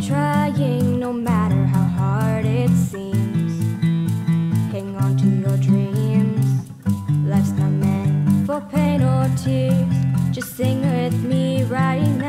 trying no matter how hard it seems. Hang on to your dreams. Life's not meant for pain or tears. Just sing with me right now.